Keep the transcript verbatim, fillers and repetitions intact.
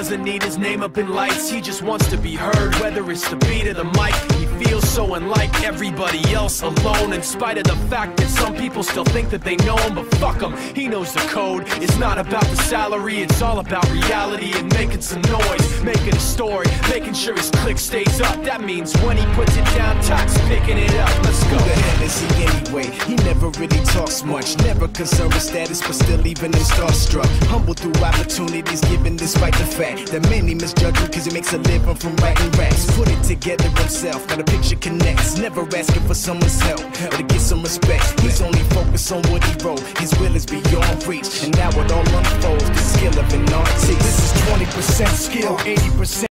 doesn't need his name up in lights, he just wants to be heard. Whether it's the beat of the mic, he feels so unlike everybody else, alone, in spite of the fact that some people still think that they know him. But fuck him, he knows the code. It's not about the salary, it's all about reality and making some noise, making a story, making sure his click stays up. That means when he puts it down, Tox picking it up. Let's go. Who the hell is he anyway? He never really talks much, never concerned with status, but still leaving him starstruck. Humble through opportunities given despite the fact that many misjudge him cause he makes a living from writing raps. Put it together himself, now the picture connects, never asking for someone's help or to get some respect. He's only focused on what he wrote, his will is beyond reach, and now it all unfolds, the skill of an artist. This is twenty percent skill, eighty percent